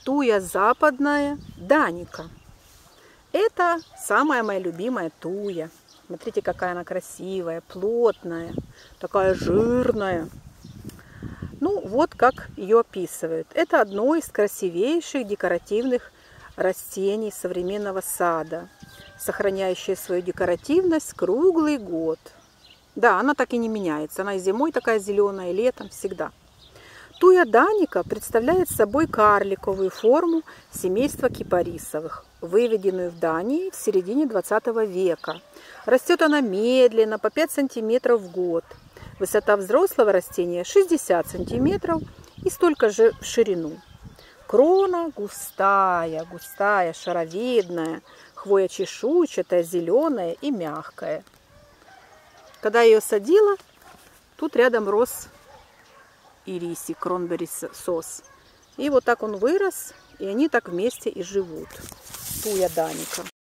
туя западная даника. Это самая моя любимая туя. Смотрите, какая она красивая, плотная, такая жирная. Ну, вот как ее описывают. Это одно из красивейших декоративных растений современного сада, сохраняющее свою декоративность круглый год. Да, она так и не меняется. Она и зимой такая зеленая, и летом всегда. Туя даника представляет собой карликовую форму семейства кипарисовых, выведенную в Дании в середине 20 века. Растет она медленно, по 5 сантиметров в год. Высота взрослого растения 60 сантиметров и столько же в ширину. Крона густая, шаровидная, хвоя чешуйчатая, зеленая и мягкая. Когда я ее садила, тут рядом рос ирисик, кронберри сос. И вот так он вырос, и они так вместе и живут. Туя даника.